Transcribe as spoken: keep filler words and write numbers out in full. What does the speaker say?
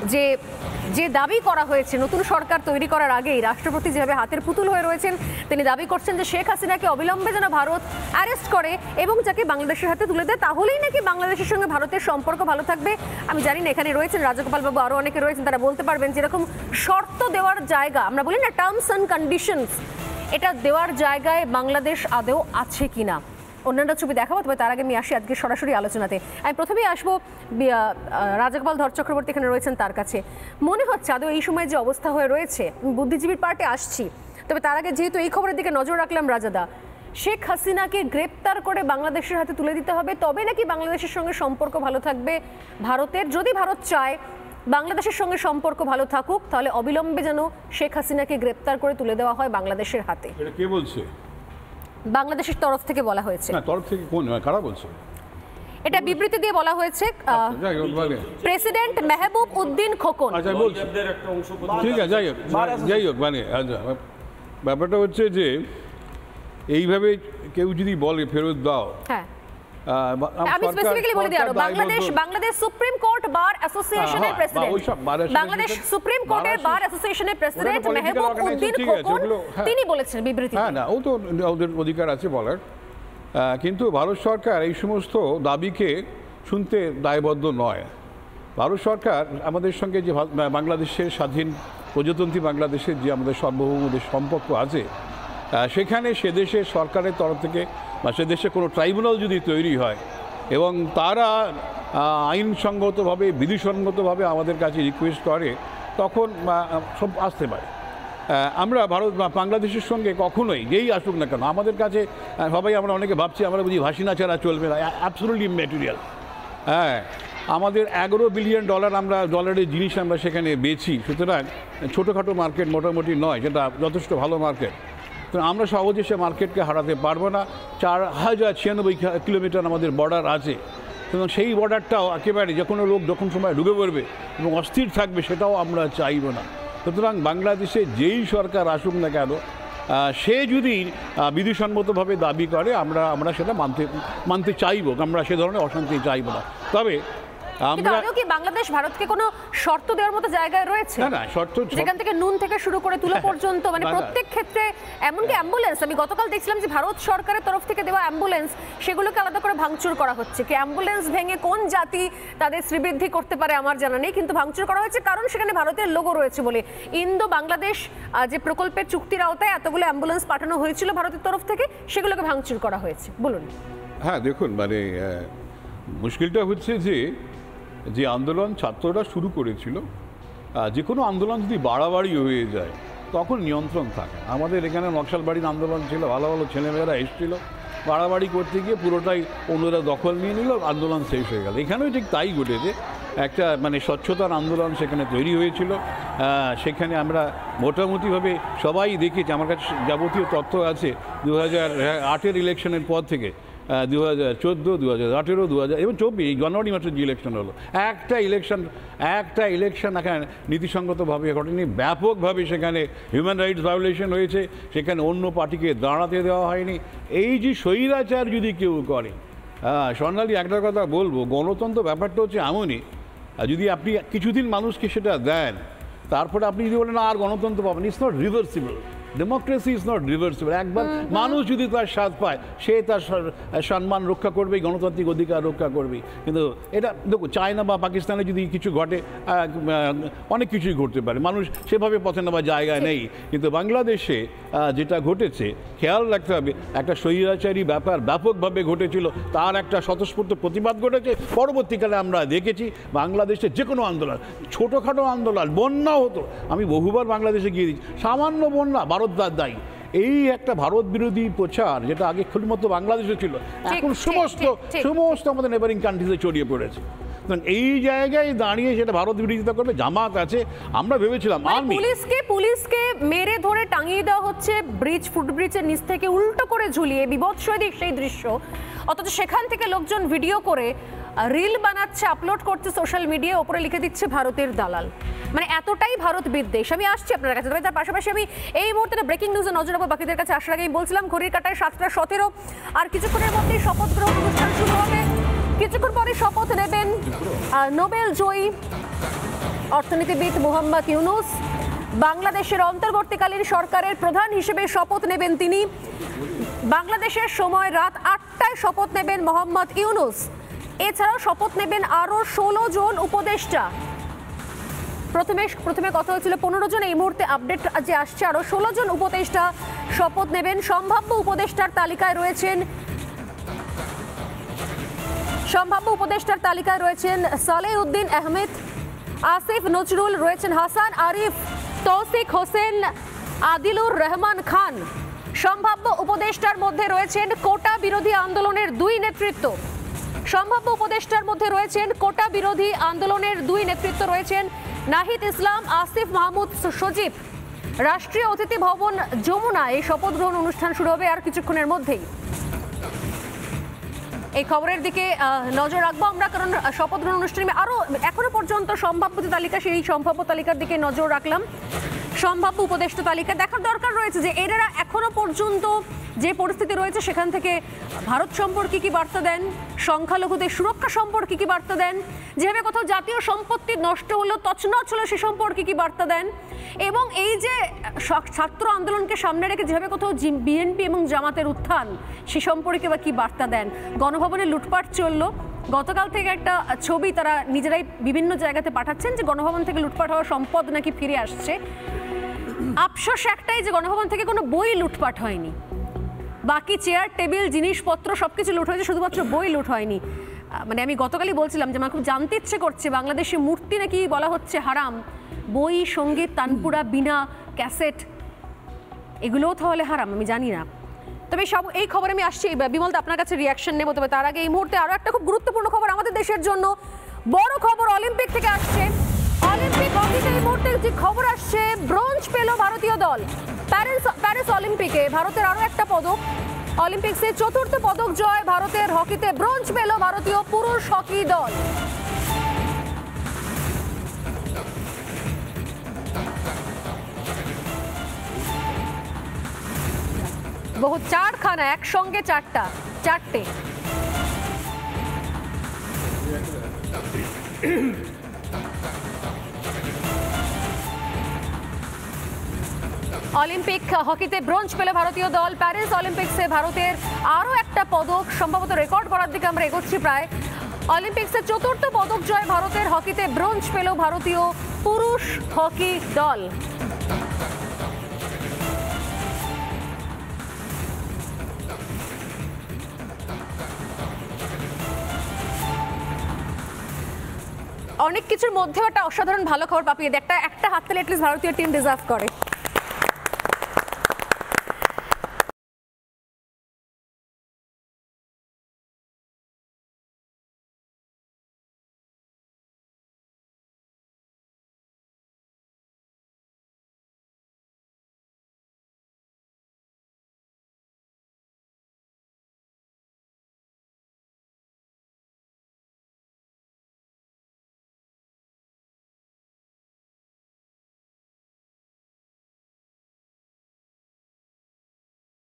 যে যে দাবি করা হয়েছে নতুন সরকার তৈরি করার আগেই রাষ্ট্রপতি যেভাবে হাতের পুতুল হয়ে রয়েছেন, তিনি দাবি করছেন যে শেখ হাসিনাকে অবিলম্বে যেন ভারত অ্যারেস্ট করে এবং যাকে বাংলাদেশের হাতে তুলে দেয়, তাহলেই নাকি বাংলাদেশের সঙ্গে ভারতের সম্পর্ক ভালো থাকবে। আমি জানি না এখানে রয়েছেন রাজগোপাল বাবু, আরও অনেকে রয়েছেন, তারা বলতে পারবেন যেরকম শর্ত দেওয়ার জায়গা, আমরা বলি না টার্মস অ্যান্ড কন্ডিশনস, এটা দেওয়ার জায়গায় বাংলাদেশ আদৌ আছে কিনা। অন্যান্য ছবি দেখাবো, তবে তার আগে আমি আসি আজকে সরাসরি আলোচনাতে। আমি প্রথমেই আসবো রাজগোপাল ধর চক্রবর্তী, এখানে রয়েছেন, তার কাছে মনে হচ্ছে আদৌ এই সময় যে অবস্থা হয়ে রয়েছে, বুদ্ধিজীবীর পার্টে আসছি, তবে তার আগে যেহেতু এই খবরের দিকে নজর রাখলাম রাজাদা, শেখ হাসিনাকে গ্রেপ্তার করে বাংলাদেশের হাতে তুলে দিতে হবে, তবে নাকি বাংলাদেশের সঙ্গে সম্পর্ক ভালো থাকবে ভারতের। যদি ভারত চায় বাংলাদেশের সঙ্গে সম্পর্ক ভালো থাকুক, তাহলে অবিলম্বে যেন শেখ হাসিনাকে গ্রেপ্তার করে তুলে দেওয়া হয় বাংলাদেশের হাতে। এটা কে বলছে? বাংলাদেশের তরফ থেকে বলা হয়েছে। না, তরফ থেকে কোন, কারা বলছে? এটা বিবৃতি দিয়ে বলা হয়েছে প্রেসিডেন্ট মেহবুব উদ্দিন খোকন। আচ্ছা বলছি, ঠিক আছে, যাই হোক যাই হোক মানে ব্যাপারটা হচ্ছে যে এইভাবে কেউ যদি বলে ফেরত দাও, হ্যাঁ আমি স্পেসিফিক্যালি বলে দিই, Bangladesh Bangladesh supreme court bar অ্যাসোসিয়েশনের প্রেসিডেন্ট, বাংলাদেশ সুপ্রিম কোর্টের বার অ্যাসোসিয়েশনের প্রেসিডেন্ট মেহবুব উদ্দিন খোকন তিনি বলেছেন বিবৃতি। হ্যাঁ না, ও তো ওদের অধিকার আছে বলার, কিন্তু ভারত সরকার এই সমস্ত দাবিকে শুনতে দায়বদ্ধ নয়। ভারত সরকার আমাদের সঙ্গে যে বাংলাদেশের স্বাধীন প্রজাতন্ত্রী বাংলাদেশের যে আমাদের সার্বভৌমদের সম্পর্ক আছে, সেখানে সে দেশের সরকারের তরফ থেকে বা সে দেশে কোনো ট্রাইব্যুনাল যদি তৈরি হয় এবং তারা আইনসঙ্গতভাবে বিধিসঙ্গতভাবে আমাদের কাছে রিকোয়েস্ট করে, তখন সব আসতে পারে। আমরা ভারত বা বাংলাদেশের সঙ্গে কখনোই যেই আসুক না কেন, আমাদের কাছে সবাই আমরা অনেকে ভাবছি আমরা বুঝি ভাসিনা ছাড়া চলবে না, অ্যাবসলিউটলি ম্যাটেরিয়াল। হ্যাঁ, আমাদের এগারো বিলিয়ন ডলার আমরা ডলারের জিনিস আমরা সেখানে বেচি, সুতরাং ছোটোখাটো মার্কেট মোটামুটি নয়, যেটা যথেষ্ট ভালো মার্কেট। তো আমরা সহজে সে মার্কেটকে হারাতে পারবো না। চার হাজার ছিয়ানব্বই কিলোমিটার আমাদের বর্ডার আছে, এবং সেই বর্ডারটাও একেবারে যে কোনো লোক যখন সময় ঢুকে পড়বে এবং অস্থির থাকবে, সেটাও আমরা চাইব না। সুতরাং বাংলাদেশে যেই সরকার আসুক না কেন, সে যদি বিধিসম্মতভাবে দাবি করে, আমরা আমরা সেটা মানতে মানতে চাইব, আমরা সে ধরনের অশান্তি চাইব না। তবে আমরা কি বাংলাদেশ ভারতকে কোনো শর্ত দেওয়ার মতো জায়গায় রয়েছে? না না, শর্ত যেখান থেকে নুন থেকে শুরু করে তুলো পর্যন্ত, মানে প্রত্যেক ক্ষেত্রে, এমনকি অ্যাম্বুলেন্স, আমি গতকাল দেখছিলাম যে ভারত সরকারের তরফ থেকে দেওয়া অ্যাম্বুলেন্স, সেগুলোকে আলাদা করে ভাঙচুর করা হচ্ছে। কি অ্যাম্বুলেন্স ভেঙে কোন জাতি তাদের শ্রীবৃদ্ধি করতে পারে আমার জানা নেই, কিন্তু ভাঙচুর করা হয়েছে কারণ সেখানে ভারতের লোগো রয়েছে বলে। ইন্দো বাংলাদেশ যে প্রকল্পের চুক্তির আওতায় এতগুলো অ্যাম্বুলেন্স পাঠানো হয়েছিল ভারতের তরফ থেকে, সেগুলোকে ভাঙচুর করা হয়েছে। বলুন। হ্যাঁ দেখুন, মানে মুশকিলটা হচ্ছে যে যে আন্দোলন ছাত্ররা শুরু করেছিল, যে কোনো আন্দোলন যদি বাড়াবাড়ি হয়ে যায় তখন নিয়ন্ত্রণ থাকে। আমাদের এখানে নকশালবাড়ির আন্দোলন ছিল, ভালো ভালো ছেলেমেয়েরা এসেছিল, বাড়াবাড়ি করতে গিয়ে পুরোটাই অন্যরা দখল নিয়ে নিল, আন্দোলন শেষ হয়ে গেল। এখানেও ঠিক তাই ঘটেছে, একটা মানে স্বচ্ছতার আন্দোলন সেখানে তৈরি হয়েছিল। সেখানে আমরা মোটামুটিভাবে সবাই দেখেছি, আমার কাছে যাবতীয় তথ্য আছে, দু হাজার আটের ইলেকশনের পর থেকে দু হাজার চোদ্দো, দু হাজার আঠেরো, দু হাজার এবং চব্বিশ, জানুয়ারি মাসের যে ইলেকশন হলো, একটা ইলেকশন একটা ইলেকশন এখানে নীতিসঙ্গতভাবে ঘটেনি, ব্যাপকভাবে সেখানে হিউম্যান রাইটস ভায়োলেশন হয়েছে, সেখানে অন্য পার্টিকে দাঁড়াতে দেওয়া হয়নি। এই যে স্বৈরাচার যদি কেউ করে, হ্যাঁ স্বর্ণালী একটা কথা বলবো, গণতন্ত্র ব্যাপারটা হচ্ছে এমনই, যদি আপনি কিছুদিন মানুষকে সেটা দেন, তারপরে আপনি যদি বলেন আর গণতন্ত্র পাবেন, it's not reversible. Democracy is not reversible. একবার মানুষ যদি তার স্বাদ পায়, সে তার সম্মান রক্ষা করবে, গণতান্ত্রিক অধিকার রক্ষা করবে। কিন্তু এটা দেখো, চায়না বা পাকিস্তানে যদি কিছু ঘটে, অনেক কিছুই ঘটতে পারে, মানুষ সেভাবে পথে নেওয়ার জায়গায় নেই। কিন্তু বাংলাদেশে যেটা ঘটেছে, খেয়াল রাখতে হবে, একটা স্বৈরাচারী ব্যাপার ব্যাপকভাবে ঘটেছিল, তার একটা স্বতঃস্ফূর্ত প্রতিবাদ ঘটেছে। পরবর্তীকালে আমরা দেখেছি বাংলাদেশে যে কোনো আন্দোলন, ছোটোখাটো আন্দোলন, বন্যা হতো, আমি বহুবার বাংলাদেশে গিয়ে দিচ্ছি, সামান্য বন্যা ভারত দায়ী। এই একটা ভারত বিরোধী প্রচার, যেটা আগে শুধুমাত্র বাংলাদেশে ছিল, এখন সমস্ত সমস্ত আমাদের নেবারিং কান্ট্রিজে ছড়িয়ে পড়েছে। এই জায়গায় দাঁড়িয়ে সেটা ভারত বিরোধিতা করবে, জামাত আছে। আমরা ভেবেছিলাম পুলিশকে পুলিশকে মেরে ধরে টাঙিয়ে দেওয়া হচ্ছে ব্রিজ, ফুটব্রিজের নিচ থেকে উল্টো করে ঝুলিয়ে, বিভৎস সেই দৃশ্য, অথচ সেখান থেকে লোকজন ভিডিও করে রিল বানাচ্ছে, আপলোড করছে সোশ্যাল মিডিয়ায়, ওপরে লিখে দিচ্ছে ভারতের দালাল। মানে এতটাই ভারত বিদ্বেষ। আমি আসছি আপনার কাছে, তবে তার পাশাপাশি আমি এই মুহূর্তে ব্রেকিং নিউজে নজর রাখবো। বাকিদের কাছে আসার আগে আমি বলছিলাম ঘড়ির কাটায় সাতটা সতেরো, আর কিছুক্ষণের মধ্যেই শপথ গ্রহণ অনুষ্ঠান শুরু হবে। কিছুক্ষণ পরে শপথ নেবেন নোবেল জয়ী অর্থনীতিবিদ মোহাম্মদ ইউনুস। বাংলাদেশের অন্তর্বর্তীকালীন সরকারের প্রধান হিসেবে শপথ নেবেন তিনি। বাংলাদেশের সময় রাত আটটায় শপথ নেবেন মোহাম্মদ ইউনুস। এছাড়াও শপথ নেবেন আরও ষোলো জন উপদেষ্টা। প্রথমে প্রথমে কথা হয়েছিল পনেরো জন, এই মুহূর্তে আপডেট যে আসছে আরও ষোলো জন উপদেষ্টা শপথ নেবেন। সম্ভাব্য উপদেষ্টার তালিকায় রয়েছেন সম্ভাব্য উপদেষ্টার তালিকায় রয়েছেন সালেহ উদ্দিন আহমেদ, আসিফ নজরুল, রয়েছেন হাসান আরিফ, তৌসিক হোসেন, আদিলুর রহমান খান। সম্ভাব্য উপদেষ্টার মধ্যে রয়েছেন কোটা বিরোধী আন্দোলনের দুই নেতৃত্ব সম্ভাব্য উপদেষ্টার মধ্যে রয়েছেন কোটা বিরোধী আন্দোলনের দুই নেতৃত্ব রয়েছেন নাহিদ ইসলাম, আসিফ মাহমুদ সজীব। রাষ্ট্রীয় অতিথি ভবন যমুনা এই শপথ গ্রহণ অনুষ্ঠান শুরু হবে আর কিছুক্ষণের মধ্যেই। এই খবরের দিকে নজর রাখবো আমরা, কারণ শপথ গ্রহণ অনুষ্ঠানে আরো এখনো পর্যন্ত সম্ভাব্য তালিকা, সেই সম্ভাব্য তালিকার দিকে নজর রাখলাম। সম্ভাব্য উপদেষ্টা তালিকা দেখার দরকার রয়েছে যে এরা এখনো পর্যন্ত যে পরিস্থিতি রয়েছে সেখান থেকে ভারত সম্পর্কে কি বার্তা দেন, সংখ্যালঘুদের সুরক্ষা সম্পর্কে কি বার্তা দেন, যেভাবে কোথাও জাতীয় সম্পত্তি নষ্ট হলো তছনছ হলো সে সম্পর্কে কি বার্তা দেন, এবং এই যে ছাত্র আন্দোলনকে সামনে রেখে যেভাবে কোথাও বিএনপি এবং জামাতের উত্থান সে সম্পর্কে বা কি বার্তা দেন। গণভবনে লুটপাট চললো, গতকাল থেকে একটা ছবি তারা নিজেরাই বিভিন্ন জায়গাতে পাঠাচ্ছেন যে গণভবন থেকে লুটপাট হওয়া সম্পদ নাকি ফিরে আসছে। আফসোস একটাই যে গণভবন থেকে কোনো বই লুটপাট হয়নি, বাকি চেয়ার টেবিল জিনিসপত্র সবকিছু লুট হয়েছে, শুধুমাত্র বই লুট হয়নি। মানে আমি গতকালই বলছিলাম যে আমার খুব জানতে ইচ্ছে করছে, বাংলাদেশে মূর্তি নাকি বলা হচ্ছে হারাম, বই, সঙ্গীত, তানপুরা, বিনা, ক্যাসেট এগুলোও তাহলে হারাম, আমি জানি না। তবে সব এই খবরে আমি আসছি বিমলদা, আপনার কাছে রিয়াকশন নেবো। তবে তার আগে এই মুহূর্তে আরও একটা খুব গুরুত্বপূর্ণ খবর আমাদের দেশের জন্য, বড় খবর অলিম্পিক থেকে আসছে। অলিম্পিক হকিতে এই মুহূর্তে যে খবর আসছে, ব্রোঞ্জ পেল ভারতীয় দল প্যারিস প্যারিস অলিম্পিকে। ভারতের আরও একটা পদক, অলিম্পিক্সে চতুর্থ পদক জয় ভারতের। হকিতে ব্রোঞ্জ পেল ভারতীয় পুরুষ হকি দল। বহু চারখানা একসঙ্গে চারটা চারটে অলিম্পিক হকিতে ব্রোঞ্জ পেল ভারতীয় দল। প্যারিস অলিম্পিক্সে ভারতের আরও একটা পদক, সম্ভবত রেকর্ড করার দিকে আমরা এগোচ্ছি প্রায়। অলিম্পিক্সে চতুর্থ পদক জয় ভারতের। হকিতে ব্রোঞ্জ পেল ভারতীয় পুরুষ হকি দল। অনেক কিছুর মধ্যেও একটা অসাধারণ ভালো খবর পাপিয়ে, একটা একটা হাততালি অ্যাটলিস্ট ভারতীয় টিম ডিজার্ভ করে।